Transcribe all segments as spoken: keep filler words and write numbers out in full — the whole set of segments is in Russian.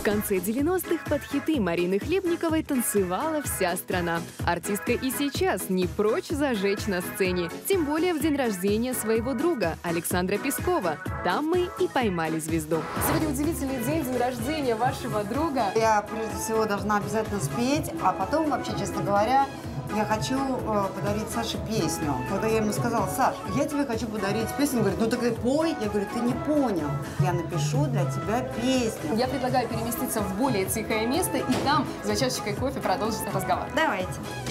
В конце девяностых под хиты Марины Хлебниковой танцевала вся страна. Артистка и сейчас не прочь зажечь на сцене. Тем более в день рождения своего друга Александра Пескова. Там мы и поймали звезду. Сегодня удивительный день, день рождения вашего друга. Я прежде всего должна обязательно спеть, а потом, вообще, честно говоря, я хочу э, подарить Саше песню. Когда я ему сказала: Саш, я тебе хочу подарить песню, он говорит: ну так и пой. Я говорю: ты не понял, я напишу для тебя песню. Я предлагаю переместиться в более тихое место и там за чашечкой кофе продолжить разговор. Давайте.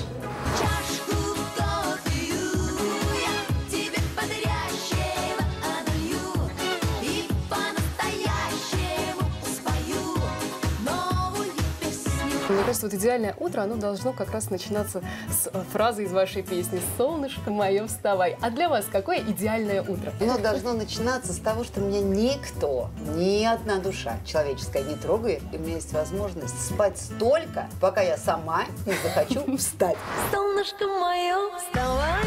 Мне кажется, вот идеальное утро, оно должно как раз начинаться с фразы из вашей песни «Солнышко мое, вставай». А для вас какое идеальное утро? Оно должно начинаться с того, что меня никто, ни одна душа человеческая не трогает, и у меня есть возможность спать столько, пока я сама не захочу встать. Солнышко мое, вставай,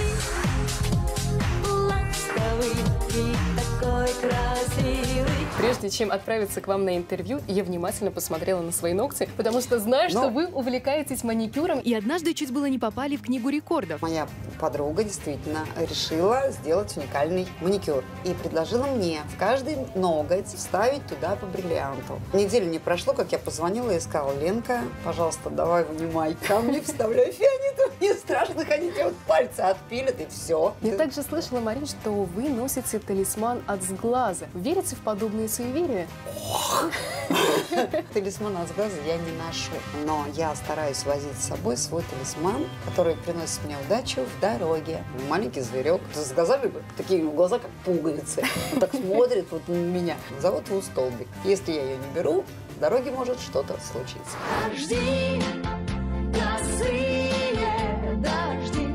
ласковый и такой красивый. Прежде чем отправиться к вам на интервью, я внимательно посмотрела на свои ногти, потому что знаю, Но... что вы увлекаетесь маникюром. И однажды чуть было не попали в книгу рекордов. Моя подруга действительно решила сделать уникальный маникюр и предложила мне в каждый ноготь вставить туда по бриллианту. Неделю не прошло, как я позвонила и сказала: Ленка, пожалуйста, давай вынимай камни, вставляй фианиту. Мне страшно ходить, я вот пальцы отпилят и все. Я также слышала, Марин, что вы носите талисман от сглаза. Верите в подобные суеверия? Талисман от сглаза я не ношу, но я стараюсь возить с собой свой талисман, который приносит мне удачу в дороге. Маленький зверек с глазами, такие глаза, как пуговицы. Он так смотрит вот на меня. Зовут его Столбик. Если я ее не беру, в дороге может что-то случиться. Дожди, косые дожди,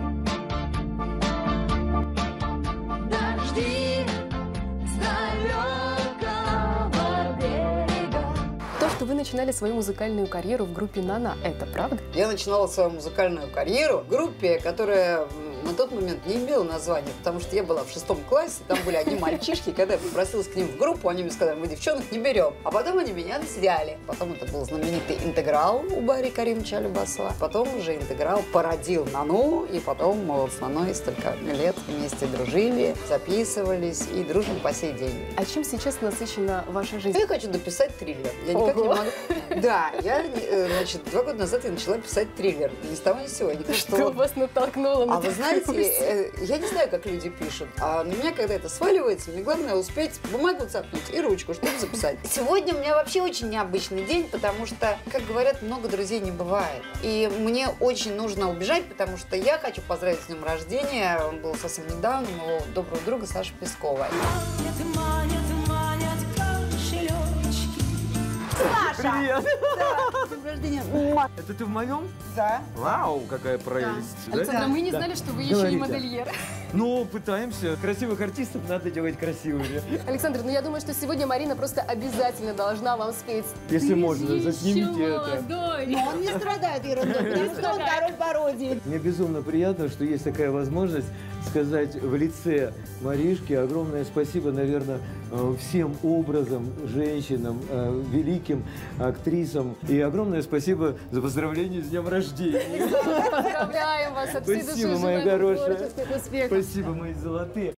дожди с далекого берега. То, что вы начинали свою музыкальную карьеру в группе «Нана», это правда? Я начинала свою музыкальную карьеру в группе, которая на тот момент не имела названия, потому что я была в шестом классе, там были одни мальчишки, когда я попросилась к ним в группу, они мне сказали: мы девчонок не берем. А потом они меня взяли. Потом это был знаменитый «Интеграл» у Барри Каримовича Алибасова. Потом уже «Интеграл» породил «Нану», и потом мы вот с Наной столько лет вместе дружили, записывались и дружим по сей день. А чем сейчас насыщена ваша жизнь? Я хочу дописать триллер. Я никак Ого. не могу. Да, я, значит, два года назад я начала писать триллер. Ни с того ни с сего. Я Что что... вас натолкнуло на А вы знаете, э, я не знаю, как люди пишут, а на меня, когда это сваливается, мне главное успеть бумагу цапнуть и ручку, чтобы записать. Сегодня у меня вообще очень необычный день, потому что, как говорят, много друзей не бывает. И мне очень нужно убежать, потому что я хочу поздравить с днем рождения. Он был совсем недавно, моего доброго друга Саши Пескова. Манят, манят, манят кошелечки. Саша! Привет! Да, с днем рождения! Это ты в моем? Да. Вау, какая прелесть! Да? Александра, мы не Да. знали, что вы еще и Говорите. модельер. Ну, пытаемся. Красивых артистов надо делать красивыми. Александр, ну я думаю, что сегодня Марина просто обязательно должна вам спеть. Если Ты можно, же заснимите еще это. молодой. Но он не страдает ерундой, потому что он король пародии. Мне безумно приятно, что есть такая возможность сказать в лице Маришки огромное спасибо, наверное, э, всем образом, женщинам, э, великим актрисам. И огромное спасибо за поздравление с днем рождения. Поздравляем вас от всей души. Спасибо, моя желаем хорошая. творческих успехов. Спасибо, мои золотые.